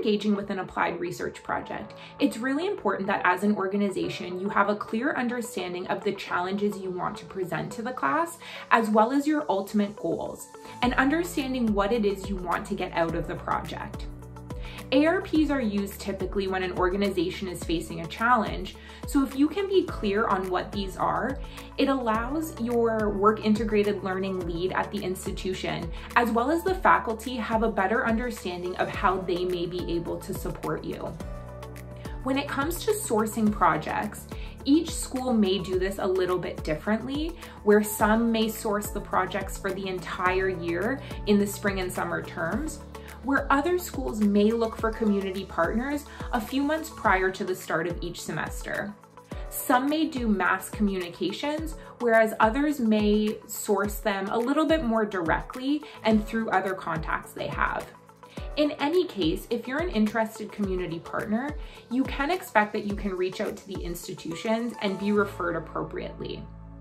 engaging with an applied research project, it's really important that as an organization, you have a clear understanding of the challenges you want to present to the class, as well as your ultimate goals, and understanding what it is you want to get out of the project. ARPs are used typically when an organization is facing a challenge, so if you can be clear on what these are, it allows your work integrated learning lead at the institution, as well as the faculty, have a better understanding of how they may be able to support you. When it comes to sourcing projects, each school may do this a little bit differently, where some may source the projects for the entire year in the spring and summer terms, where other schools may look for community partners a few months prior to the start of each semester. Some may do mass communications, whereas others may source them a little bit more directly and through other contacts they have. In any case, if you're an interested community partner, you can expect that you can reach out to the institutions and be referred appropriately.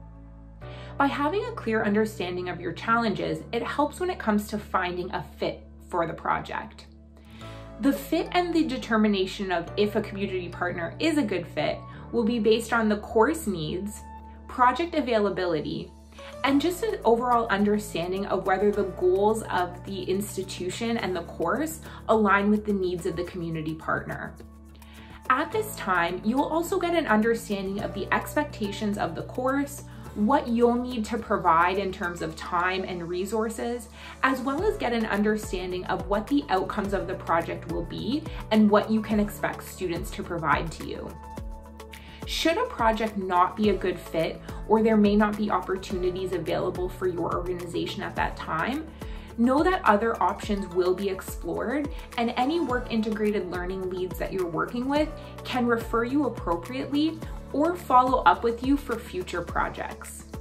By having a clear understanding of your challenges, it helps when it comes to finding a fit for the project. The fit and the determination of if a community partner is a good fit will be based on the course needs, project availability, and just an overall understanding of whether the goals of the institution and the course align with the needs of the community partner. At this time, you will also get an understanding of the expectations of the course, what you'll need to provide in terms of time and resources, as well as get an understanding of what the outcomes of the project will be and what you can expect students to provide to you. Should a project not be a good fit, or there may not be opportunities available for your organization at that time, know that other options will be explored, and any work integrated learning leads that you're working with can refer you appropriately or follow up with you for future projects.